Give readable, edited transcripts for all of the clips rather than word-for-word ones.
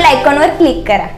आयकॉनवर क्लिक करा.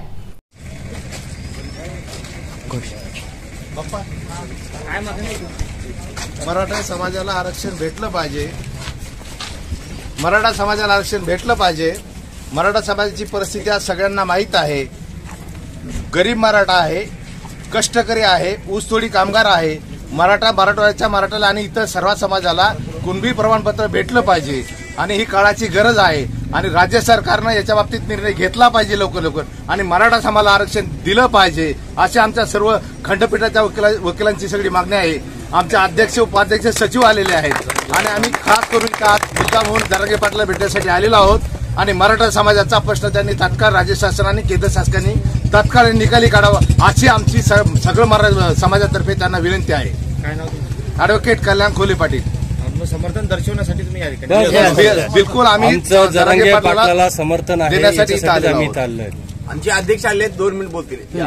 मराठा समाजाला आरक्षण भेटलं पाहिजे. मराठा समाजाला आरक्षण भेटलं पाहिजे. मराठा समाजाची परिस्थिती आज सगळ्यांना माहीत आहे. गरीब मराठा आहे, कष्टकरी आहे, ऊसतोडी कामगार आहे. मराठवाड्याला आणि इतर सर्व समाजाला कुणबी प्रमाणपत्र भेटलं पाहिजे आणि ही काळाची गरज आहे. आणि राज्य सरकारनं याच्या बाबतीत निर्णय घेतला पाहिजे लवकर आणि मराठा समाजाला आरक्षण दिलं पाहिजे अशा आमच्या सर्व खंडपीठाच्या वकिलांची सगळी मागणी आहे. आमचे अध्यक्ष, उपाध्यक्ष, सचिव आलेले आहेत आणि आम्ही खास करून मुद्दा म्हणून जरांगे पाटला भेटण्यासाठी आलेलो आहोत. आणि मराठा समाजाचा प्रश्न त्यांनी तात्काळ राज्य शासनाने, केंद्र शासनाने तात्काळ निकाली काढावा अशी आमची सगळं मराठा समाजातर्फे त्यांना विनंती आहे. काय नाव तुमचं? ॲडव्होकेट कल्याण खोले पाटील. समर्थन दर्शवण्यासाठी तुम्ही या ठिकाणी? बिलकुल आम्ही जरांगे पाटलाला समर्थन आहे देण्यासाठी आम्ही चाललोय. आमचे अध्यक्ष आले, 2 मिनिट बोलतील.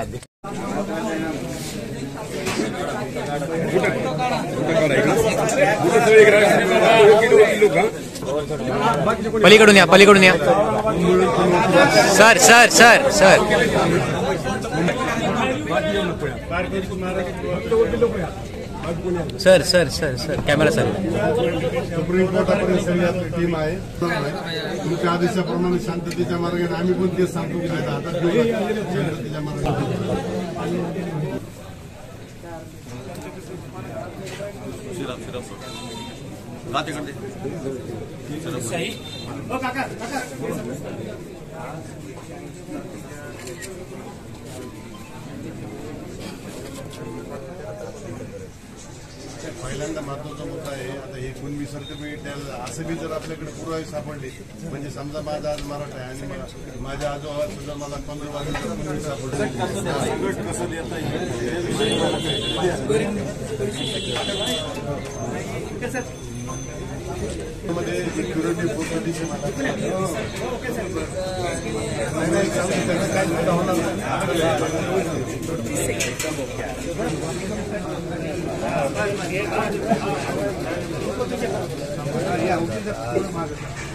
पलीकडून या sir sir sir sir sir sir sir sir camera sir. Supreme कोर्टापर्यंत सगळी आपली टीम आहे. तुमच्या आदेशाप्रमाणे शांततेच्या मार्गाने आम्ही पण तेच सांगतो की नाही हातात घेऊ शांततेच्या मार्गाने. पहिल्यांदा महत्वाचा मुद्दा आहे. आता हे कुणबी सर्टिफिकेट असं बी जर आपल्याकडे पुरावे सापडले, म्हणजे समजा माझा आज मराठा आहे आणि माझ्या आजोबा सुद्धा मला 15 वाजता कुणबी सापडले, कसं देता मध्ये सिक्युरिटी पोलिटिशियन काय होणार नाही.